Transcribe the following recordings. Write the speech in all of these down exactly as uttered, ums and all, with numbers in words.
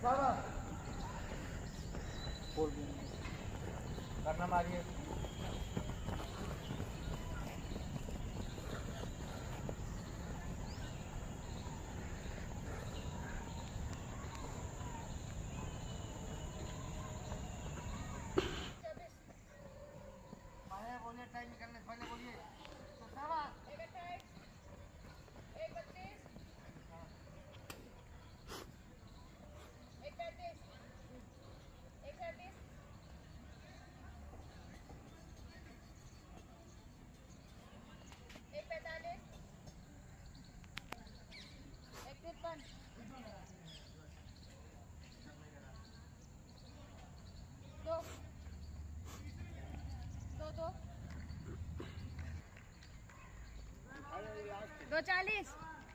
करना मारिए। बोलिए टाइम निकलने से पहले बोलिए। तो सवा एक अट्ठाईस, एक बत्तीस, एक पैंतीस, एक सैंतीस, एक पैंतालीस, एक तिरपन, दो दो दो दो चालीस,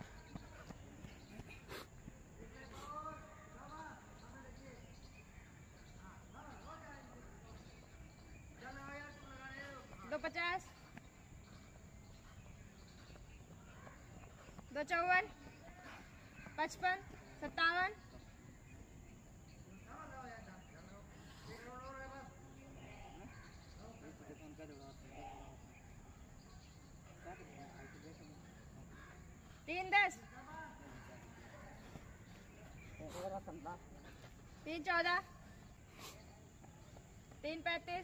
दो पचास, दो चौवन, पचपन, सत्तावन, तीन दस, तीन चौदह, तीन पैंतीस,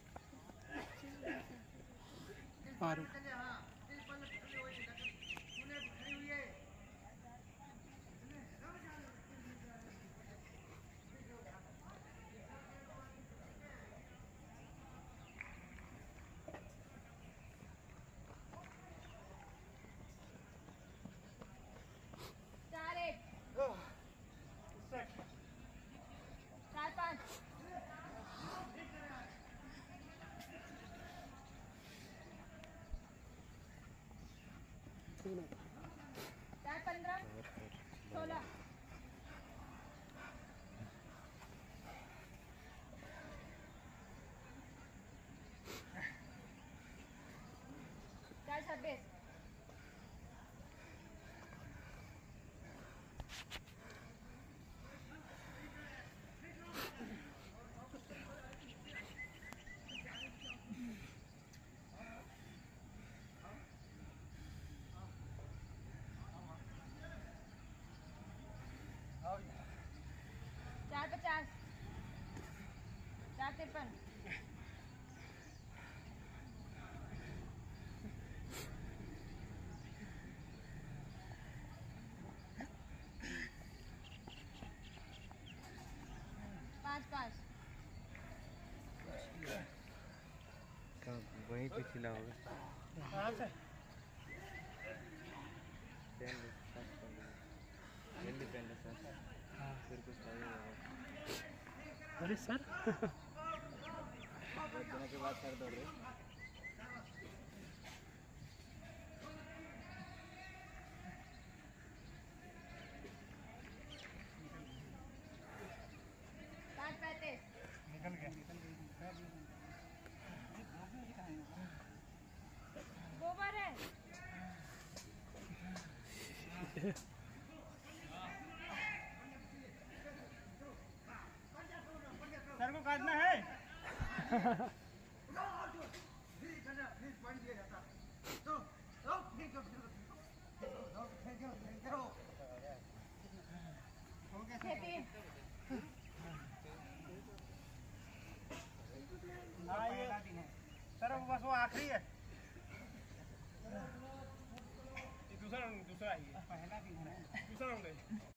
चार एक, चार पाँच, चार पंद्रह, सोलह, चार छब्बीस, चार पचास, चार तिरपन, पाँच पाँच, वहीं पे खिला होगा। जल्दी पहन सर। हाँ फिर कुछ अरे सर दिनों के बाद सर दौड़ रहे। पाँच पैंतीस निकल गया गोबर है। सर को काटना है। हाँ ये सर बस वो आखिरी है। दूसरा दूसरा ही है। पहला दिन है दूसरा